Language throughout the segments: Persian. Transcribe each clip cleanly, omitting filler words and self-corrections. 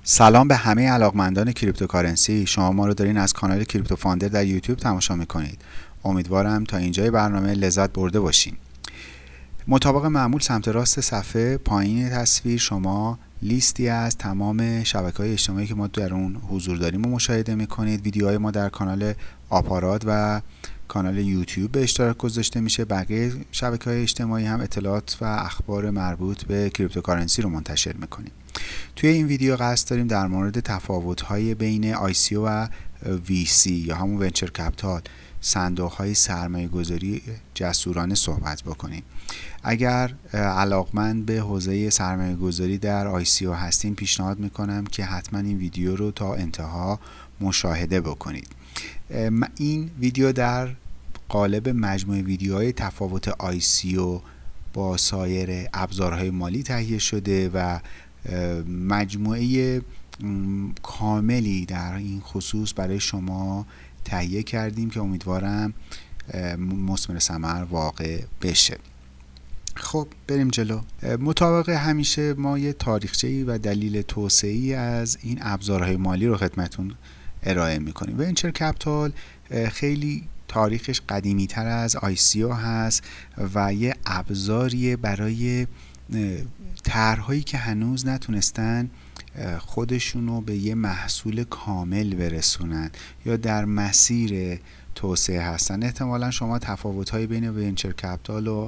سلام به همه علاقمندان کریپتوکارنسی. شما ما رو دارین از کانال کریپتو فاندر در یوتیوب تماشا میکنید. امیدوارم تا اینجای برنامه لذت برده باشین. مطابق معمول سمت راست صفحه پایین تصویر شما لیستی از تمام شبکه‌های اجتماعی که ما در اون حضور داریم رو مشاهده میکنید. ویدیوهای ما در کانال آپارات و کانال یوتیوب به اشتراک گذاشته میشه. بقیه شبکه‌های اجتماعی هم اطلاعات و اخبار مربوط به کریپتوکارنسی رو منتشر میکنیم. توی این ویدیو قصد داریم در مورد تفاوت‌های بین ICO و VC یا همون ونچر کپیتال، صندوق‌های سرمایه‌گذاری جسورانه صحبت بکنیم. اگر علاقمند به حوزه سرمایه‌گذاری در ICO هستین پیشنهاد میکنم که حتما این ویدیو رو تا انتها مشاهده بکنید. این ویدیو در قالب مجموعه ویدیوهای تفاوت ICO با سایر ابزارهای مالی تهیه شده و مجموعه کاملی در این خصوص برای شما تهیه کردیم که امیدوارم مثمر ثمر واقع بشه. خب بریم جلو. مطابق همیشه ما یه تاریخچه‌ای و دلیل توسعه‌ای از این ابزارهای مالی رو خدمتتون ارائه می‌کنیم. ونچر کپیتال خیلی تاریخش قدیمی تر از ICO هست و یه ابزاریه برای طرح‌هایی که هنوز نتونستن خودشونو به یه محصول کامل برسونن یا در مسیر توسعه هستن. احتمالا شما تفاوت‌های بین ونچر کپیتال و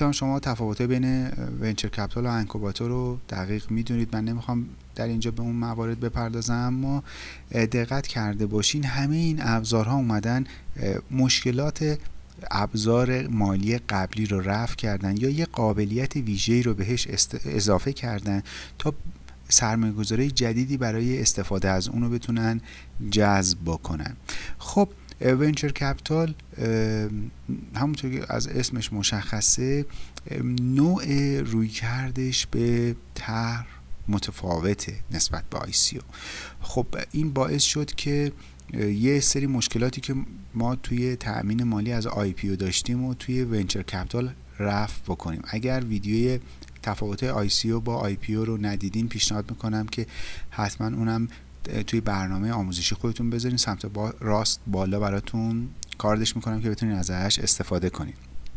ونچر کپیتال و انکوباتور رو دقیق میدونید. من نمیخوام در اینجا به اون موارد بپردازم، اما دقت کرده باشین همه این ابزارها اومدن مشکلات ابزار مالی قبلی رو رفع کردن یا یه قابلیت ویژه‌ای رو بهش اضافه کردن تا سرمایه‌گذاری جدیدی برای استفاده از اون رو بتونن جذب بکنن. خب ونچر کپیتال همونطور که از اسمش مشخصه نوع رویکردش به طرح متفاوته نسبت به ICO. خب این باعث شد که یه سری مشکلاتی که ما توی تأمین مالی از IPO داشتیم و توی ونچر کپیتال رفع بکنیم. اگر ویدیوی تفاوت ICO با IPO رو ندیدین پیشنهاد میکنم که حتما اونم توی برنامه آموزشی خودتون بذارین سمت راست بالا براتون کاردش میکنم که بتونین ازش استفاده کنین.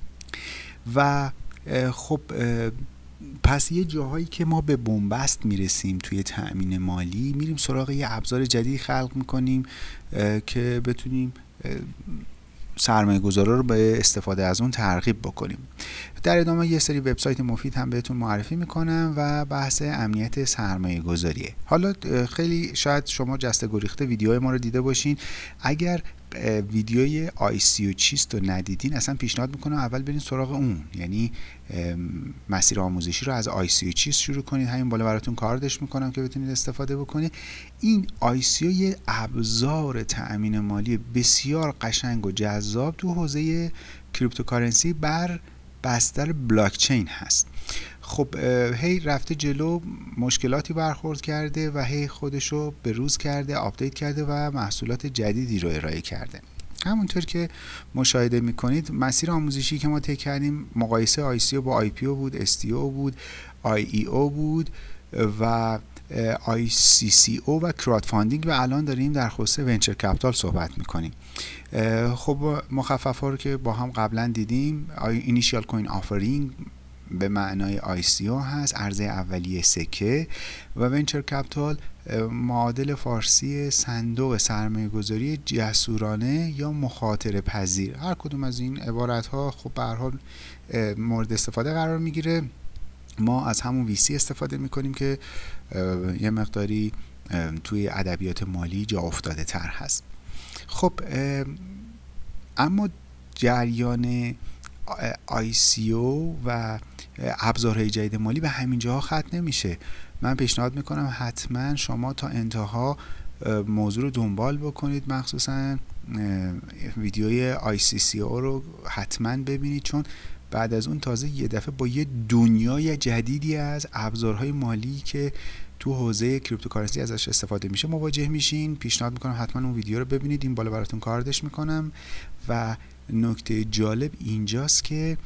و خب پس یه جاهایی که ما به بنبست میرسیم توی تأمین مالی میریم سراغ یه ابزار جدید خلق میکنیم که بتونیم سرمایه‌گذارا رو به استفاده از اون ترغیب بکنیم. در ادامه یه سری وبسایت مفید هم بهتون معرفی میکنم و بحث امنیت سرمایه‌گذاریه. حالا خیلی شاید شما جسته گریخته ویدیوهای ما رو دیده باشین. اگر ویدیوی ICO چیست رو ندیدین اصلا پیشنهاد میکنم اول برین سراغ اون، یعنی مسیر آموزشی رو از ICO چیست شروع کنید. همین بالا براتون کاردش میکنم که بتونید استفاده بکنید. این ICO یه ابزار تأمین مالی بسیار قشنگ و جذاب تو حوزه کریپتوکارنسی بر بستر بلاکچین هست. خب هی رفته جلو، مشکلاتی برخورد کرده و هی خودشو به روز کرده، آپدیت کرده و محصولات جدیدی رو ارائه کرده. همونطور که مشاهده میکنید مسیر آموزشی که ما طی کردیم مقایسه ICO با IPO بود، STO بود، IEO بود و ICCO و کراود فاندینگ و الان داریم در خصوص ونچر کپیتال صحبت میکنیم. خب مخفف ها رو که با هم قبلا دیدیم، اینیشیال کوین آفرینگ به معنای ICO هست، عرضه اولیه سکه، و ونچر کپیتال معادل فارسی صندوق سرمایه‌گذاری جسورانه یا مخاطره پذیر. هر کدوم از این عبارت ها خب به هر حال مورد استفاده قرار میگیره. ما از همون VC استفاده میکنیم که یه مقداری توی ادبیات مالی جا افتاده تر هست. خب اما جریان ICO و ابزارهای جدید مالی به همین جاها ختم نمیشه. من پیشنهاد میکنم حتما شما تا انتها موضوع رو دنبال بکنید، مخصوصا ویدیوی ICCO رو حتما ببینید، چون بعد از اون تازه یه دفعه با یه دنیای جدیدی از ابزارهای مالی که تو حوزه کریپتوکارنسی ازش استفاده میشه مواجه میشین. پیشنهاد میکنم حتما اون ویدیو رو ببینید. این بالا براتون کاردش میکنم. و نکته جالب اینجاست که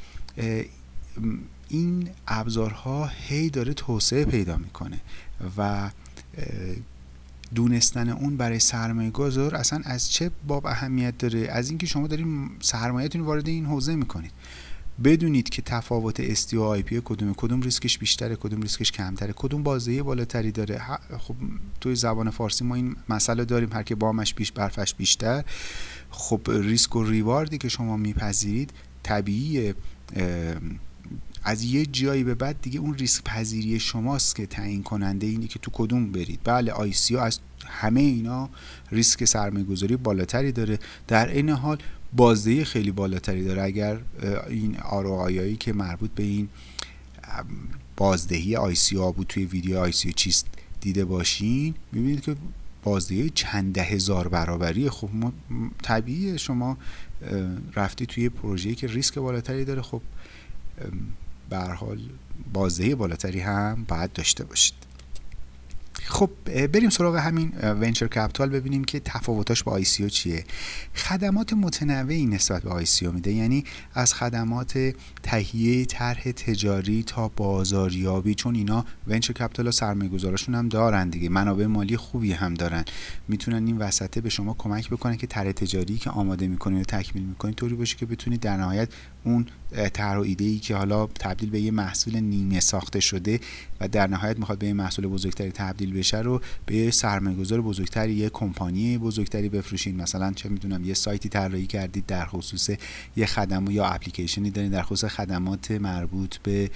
این ابزارها هی داره توسعه پیدا میکنه و دونستن اون برای سرمایه گذار اصلا از چه باب اهمیت داره؟ از اینکه شما دارید سرمایه‌تون وارد این حوزه میکنید، بدونید که تفاوت STO و IPO کدوم ریسکش بیشتره، کدوم ریسکش کمتره، کدوم بازدهی بالاتری داره. خب توی زبان فارسی ما این مسئله داریم، هر که بامش بیش برفش بیشتر. خب ریسک و ریواردی که شما میپذیرید طبیعیه از یه جایی به بعد دیگه اون ریسک پذیری شماست که تعیین کننده اینه که تو کدوم برید. بله ICO از همه اینا ریسک سرمایه گذاری بالاتری داره، در این حال بازدهی خیلی بالاتری داره. اگر این ROI که مربوط به این بازدهی ICO بود توی ویدیو ICO چیست دیده باشین، میبینید که بازدهی چند ده هزار برابریه. خب طبیعیه شما رفتی توی پروژه‌ای که ریسک بالاتری داره، خب به هر حال بازدهی بالاتری هم باید داشته باشید. خب بریم سراغ همین ونچر کپیتال ببینیم که تفاوتاش با ICO چیه. خدمات متنوعی نسبت به ICO میده، یعنی از خدمات تهیه طرح تجاری تا بازاریابی، چون اینا ونچر کپیتال ها سرمایه گذاراشون هم دارن دیگه، منابع مالی خوبی هم دارن، میتونن این وسطه به شما کمک بکنن که طرح تجاری که آماده میکنید و تکمیل میکنید طوری باشه که بتونید در نهایت اون طرح و ایده‌ای که حالا تبدیل به یه محصول نیمه ساخته شده و در نهایت میخواد به یه محصول بزرگتری تبدیل بشه رو به سرمایه‌گذار بزرگتری، یه کمپانی بزرگتری بفروشین. مثلا چه میدونم یه سایتی طراحی کردید در خصوص یه خدمات یا اپلیکیشنی دارین در خصوص خدمات مربوط به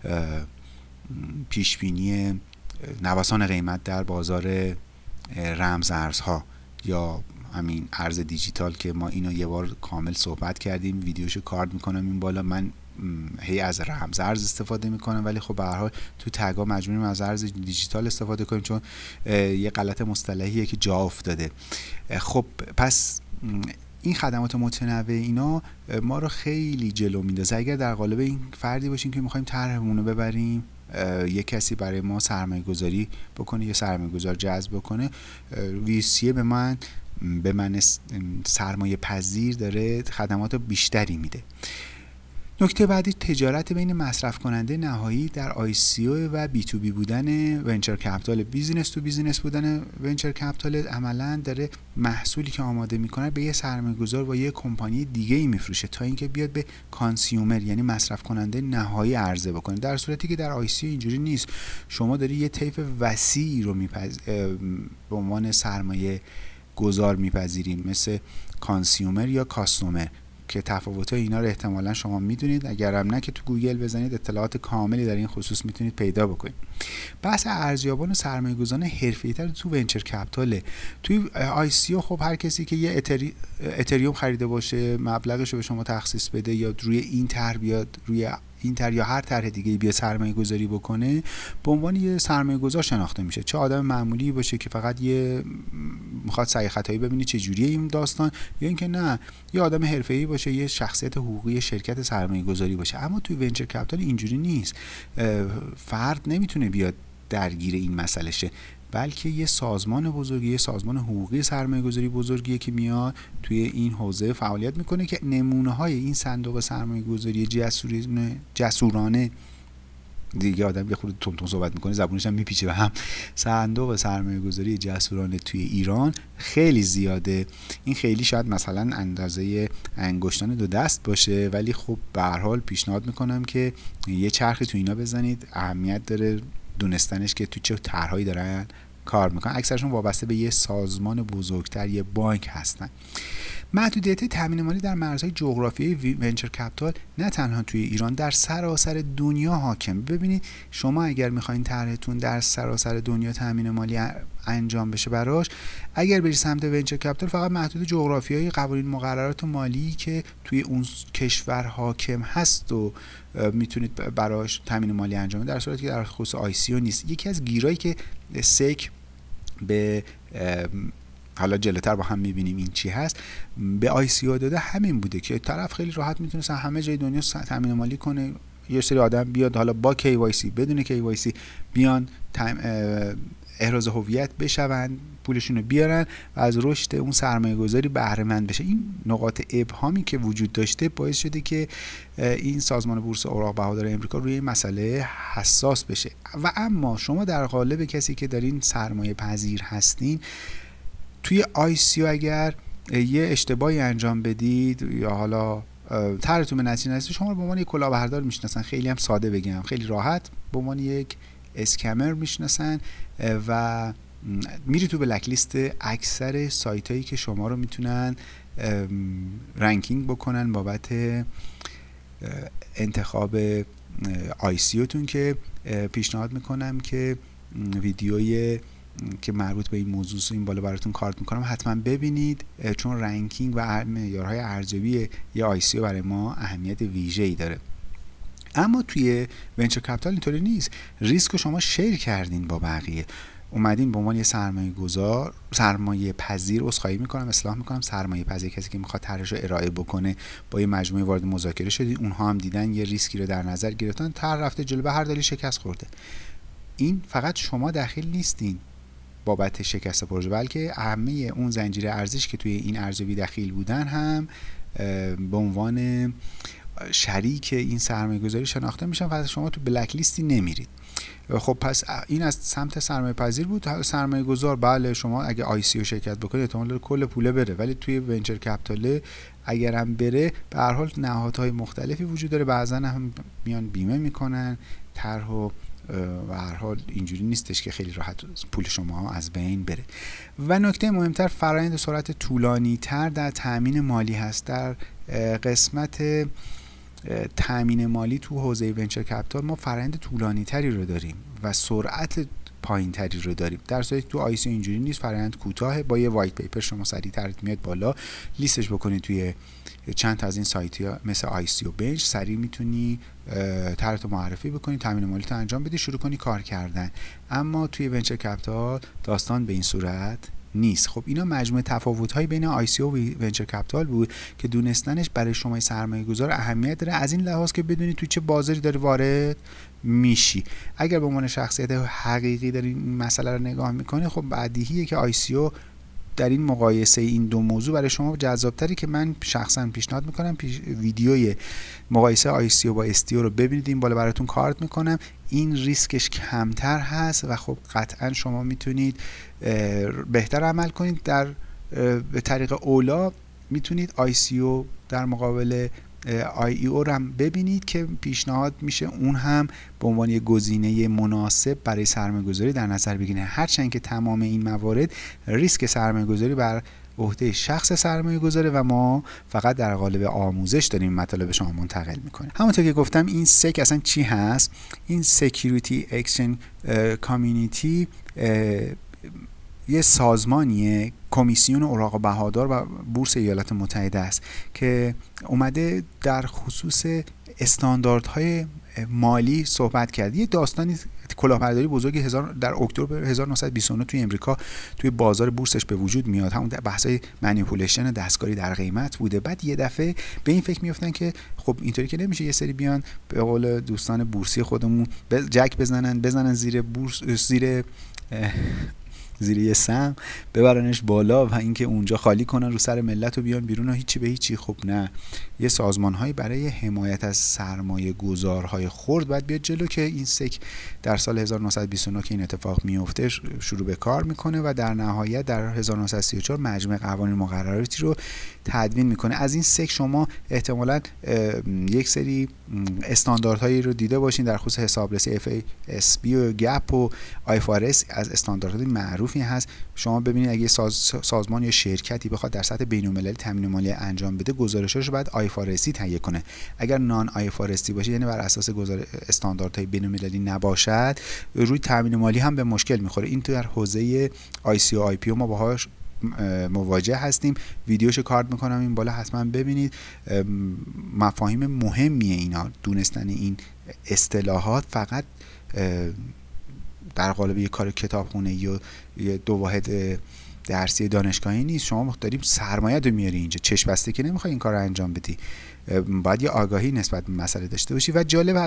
پیشبینی نوسان قیمت در بازار رمزارزها یا همین ارز دیجیتال که ما اینو یه بار کامل صحبت کردیم، ویدیوشو کارد میکنم این بالا. من هی از رمزارز استفاده میکنم ولی خب به هر حال تو تگا مجبوریم از ارز دیجیتال استفاده کنیم چون یه غلط مصطلحیه که جا افتاده. خب پس این خدمات متنوع اینا ما رو خیلی جلو میندازه. اگر در قالب این فردی باشیم که میخوایم طرحمون رو ببریم، یک کسی برای ما سرمایه گذاری بکنه یا سرمایه گذار جذب بکنه، ویسیه به من سرمایه پذیر داره خدمات بیشتری میده. نکته بعدی تجارت بین مصرف کننده نهایی در ICO و B2B بودن ونچر کپیتال. بیزینس تو بیزینس بودن ونچر کپیتال عملاً داره محصولی که آماده میکنه به یه سرمایه‌گذار و یه کمپانی دیگه‌ای میفروشه تا اینکه بیاد به کانسیومر یعنی مصرف کننده نهایی عرضه بکنه، در صورتی که در ICO اینجوری نیست. شما داری یه طیف وسیعی رو به عنوان سرمایه گذار میپذیرین، مثل کانسیومر یا کاستومر که تفاوت اینا رو احتمالا شما میدونید، اگرم نه که تو گوگل بزنید اطلاعات کاملی در این خصوص میتونید پیدا بکنید. بحث ارزیابان و سرمایه‌گذاران حرفه‌ای‌تر تو ونچر کپیتال. توی ICO خب هر کسی که یه اتریوم خریده باشه مبلغش رو به شما تخصیص بده یا روی این طرح بیاد، روی این طرح یا هر طرح دیگه بیا سرمایه گذاری بکنه، به عنوان یه سرمایه گذار شناخته میشه. چه آدم معمولی باشه که فقط یه میخواد سعی خطایی ببینی چه جوریه این داستان، یا اینکه نه یه آدم حرفه‌ای باشه، یه شخصیت حقوقی شرکت سرمایه گذاری باشه. اما توی ونچر کپیتال اینجوری نیست. فرد نمیتونه بیاد درگیر این مسئله شه، بلکه یه سازمان بزرگی، یه سازمان حقوقی سرمایه‌گذاری بزرگیه که میاد توی این حوزه فعالیت میکنه که نمونه‌های این صندوق سرمایه‌گذاری جسورانه دیگه، آدم یه خورده تون صحبت میکنه زبونش هم میپیچه به هم، صندوق سرمایه‌گذاری جسورانه توی ایران خیلی زیاده. این خیلی شاید مثلا اندازه انگشتان دو دست باشه، ولی خب به هر حال پیشنهاد میکنم که یه چرخی تو اینا بزنید. اهمیت داره دونستنش که تو چه طرحهایی دارن کار میکنن. اکثرشون وابسته به یه سازمان بزرگتر، یه بانک هستن. محدودیت تامین مالی در مرزهای جغرافیایی ونچر کپیتال نه تنها توی ایران، در سراسر دنیا حاکم. ببینید شما اگر میخواین طرحتون در سراسر دنیا تامین مالی انجام بشه براش، اگر بری سمت ونچر کپیتال فقط محدود جغرافیایی قوانین مقررات مالی که توی اون کشور حاکم هست و میتونید براش تامین مالی انجام بدید، در صورتی که در خصوص ICO نیست. یکی از گیرایی که سک به حالا جلوتر با هم میبینیم این چی هست به ICO داده همین بوده که طرف خیلی راحت میتونه همه جای دنیا تامین مالی کنه. یه سری آدم بیاد حالا با KYC بدون KYC بیان احراز هویت بشون، پولشون رو بیارن و از رشد اون سرمایه گذاری بهره مند بشه. این نقاط ابهامی که وجود داشته باعث شده که این سازمان بورس اوراق بهادار امریکا روی این مسئله حساس بشه. و اما شما در قالب کسی که دارین سرمایه پذیر هستین، توی ICO اگر یه اشتباهی انجام بدید یا حالا طرحتون به نتیجه نرسید، شما رو به عنوان یک کلاهبردار میشناسن. خیلی هم ساده بگم، خیلی راحت به عنوان یک اسکمر میشناسن و میری تو بلک لیست اکثر سایت هایی که شما رو میتونن رنکینگ بکنن بابت انتخاب ICO تون، که پیشنهاد میکنم که ویدیوی که مربوط به این موضوع این بالا براتون کارت میکنم حتما ببینید، چون رنکینگ و معیارهای ارزیابی یه ICO برای ما اهمیت ویژه‌ای داره. اما توی ونچر کپیتال اینطوری نیست. ریسک رو شما شیر کردین با بقیه، اومدین به عنوان یه سرمایه پذیر، عذرخواهی میکنم اصلاح میکنم، سرمایه پذیر، کسی که میخواد طرحش رو ارائه بکنه، با یه مجموعه وارد مذاکره شدید، اونها هم دیدن یه ریسکی رو در نظر گرفتن، طرح رفته جلو، به هر دلیل شکست خورده. این فقط شما دخیل نیستین بابت شکست پروژه، بلکه همه اون زنجیره ارزش که توی این ارزیابی دخیل بودن هم به عنوان شریک این سرمایه گذاری شناخته میشن و شما تو بلک لیستی نمیرید. خب پس این از سمت سرمایه پذیر بود. سرمایه گذار بله، شما اگه ICO شرکت بکنید احتمال داره کل پوله بره، ولی توی ونچر کپیتال اگر هم بره به هر حال نهادهای مختلفی وجود داره، بعضا هم میان بیمه میکنن طرح و هر حال اینجوری نیستش که خیلی راحت پول شما از بین بره. و نکته مهمتر، فرآیند سرعت طولانی تر در تامین مالی هست. در قسمت تامین مالی تو حوزه ونچر کپیتال ما فرآیند طولانی تری رو داریم و سرعت پایین تری رو داریم، در صورتی تو ICO اینجوری نیست. فرآیند کوتاه، با یه وایت پیپر شما سریعتر میاد بالا، لیستش بکنید توی چند تا از این سایت ها مثل ICO بنچ، سریع میتونی طرحتو معرفی بکنی، تامین مالی تو انجام بدی، شروع کنی کار کردن. اما توی ونچر کپیتال داستان به این صورت نیست. خب اینا مجموعه تفاوت‌های بین ICO و ونچر کپیتال بود که دونستنش برای شما سرمایه‌گذار اهمیت داره، از این لحاظ که بدونی توی چه بازاری داری وارد میشی. اگر به عنوان شخصیت حقیقی داری این مسئله رو نگاه میکنی، خب بدیهیه که ICO در این مقایسه این دو موضوع برای شما جذابتری، که من شخصا پیشنهاد میکنم ویدیوی مقایسه ICO با STO رو ببینید، این بالا براتون کارت میکنم. این ریسکش کمتر هست و خب قطعا شما میتونید بهتر عمل کنید. به طریق اولا میتونید ICO در مقابل IEO رو هم ببینید که پیشنهاد میشه اون هم به عنوان یک گزینه مناسب برای سرمایه‌گذاری در نظر بگیرید، هرچند که تمام این موارد ریسک سرمایه‌گذاری بر عهده شخص سرمایه‌گذاره و ما فقط در قالب آموزش داریم مطالب شما منتقل میکنیم. همونطور که گفتم این سک اصلا چی هست؟ این سکیوریتی اکسچنج کامیونیتی یه سازمانیه، کمیسیون اوراق بهادار و بورس ایالات متحده است که اومده در خصوص استانداردهای مالی صحبت کرد. یه داستانی کلاهبرداری بزرگی در اکتبر 1929 توی امریکا توی بازار بورسش به وجود میاد. همون بحثای مانیپولیشن دستکاری در قیمت بوده. بعد یه دفعه به این فکر میافتن که خب اینطوری که نمیشه، یه سری بیان به قول دوستان بورسی خودمون جک بزنن زیر بورس، زیر یه سهم ببرنش بالا و اینکه اونجا خالی کنن رو سر ملت و بیان بیرون و هیچی به هیچی. خب نه، یه سازمان‌هایی برای حمایت از سرمایه گذارهای خرد باید بیاد جلو که این سک در سال 1929 که این اتفاق میفته شروع به کار میکنه و در نهایت در 1934 مجمع قوانین مقرراتی رو تدوین میکنه. از این سک شما احتمالاً یک سری استانداردهایی رو دیده باشین در خصوص حسابرسی FASB و گپ و IFRS، از استانداردهای معروفی هست. شما ببینید اگه سازمان یا شرکتی بخواد در سطح بین‌المللی تامین مالی انجام بده، گزارشش باید IFRS تهیه کنه. اگر نان IFRS باشه، یعنی بر اساس استانداردهای بین‌المللی نباشد، روی تامین مالی هم به مشکل میخوره. این تو در حوزه ICO IPO ما باهاش مواجه هستیم. ویدیوشو کارت میکنم این بالا، حتما ببینید. مفاهیم مهمیه اینا، دونستن این اصطلاحات فقط در قالب یک کار کتابخونه یا دو واحد درسی دانشگاهی نیست، شما داری سرمایه رو میاری اینجا، چشم بسته که نمیخوای این کار رو انجام بدی، باید یه آگاهی نسبت به مسئله داشته باشی. و جالبتر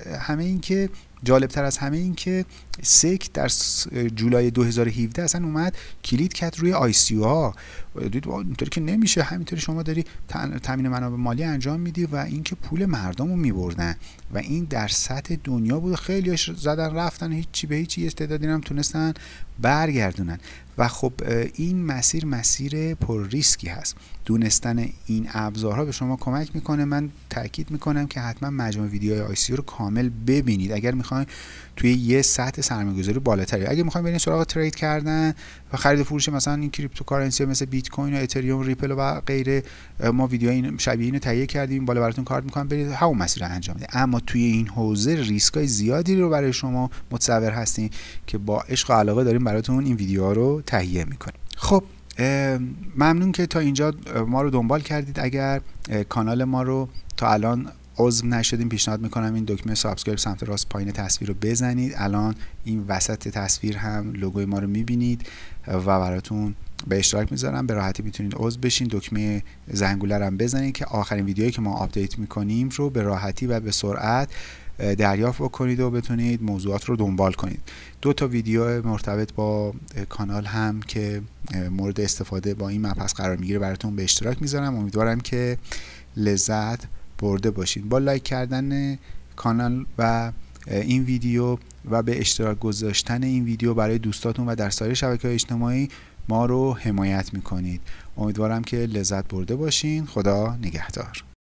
از همه این که سک در جولای 2017 اصلا اومد کلید کرد روی آی سی او ها. دید اینطوری که نمیشه، همینطوری شما داری تامین منابع مالی انجام میدی و اینکه پول مردم رو میبردن و این در سطح دنیا بود. خیلیش زدن رفتن، هیچی به هیچی، استعدادی هم تونستن برگردونن. و خب این مسیر پر ریسکی هست. دونستن این ابزارها به شما کمک میکنه. من تاکید میکنم که حتما مجموعه ویدیوهای آی سی او رو کامل ببینید اگر میخواین توی یه سطح سرمایه‌گذاری بالاتری. اگه میخواین برین سراغ ترید کردن و خرید و فروش مثلا این کریپتوکارنسی مثل بیت کوین و اتریوم، ریپل و غیره، ما ویدیوهای شبیه اینو تهیه کردیم، بالا براتون کار میکنم، برید همون مسیر رو انجام بدید. اما توی این حوزه ریسکای زیادی رو برای شما متصور هستین که با عشق و علاقه داریم براتون این ویدیوها رو تهیه میکنیم. خب ممنون که تا اینجا ما رو دنبال کردید. اگر کانال ما رو تا الان عضو نشدین، پیشنهاد میکنم این دکمه سابسکرایب سمت راست پایین تصویر رو بزنید. الان این وسط تصویر هم لوگوی ما رو میبینید و براتون به اشتراک میذارم، به راحتی میتونید عضو بشین. دکمه زنگوله رو هم بزنید که آخرین ویدیویی که ما آپدیت میکنیم رو به راحتی و به سرعت دریافت بکنید و بتونید موضوعات رو دنبال کنید. 2 تا ویدیو مرتبط با کانال هم که مورد استفاده با این مبحث قرار میگیره براتون به اشتراک میذارم. امیدوارم که لذت برده باشید. با لایک کردن کانال و این ویدیو و به اشتراک گذاشتن این ویدیو برای دوستاتون و در سایر شبکه‌های اجتماعی ما رو حمایت میکنید. امیدوارم که لذت برده باشین. خدا نگهدار.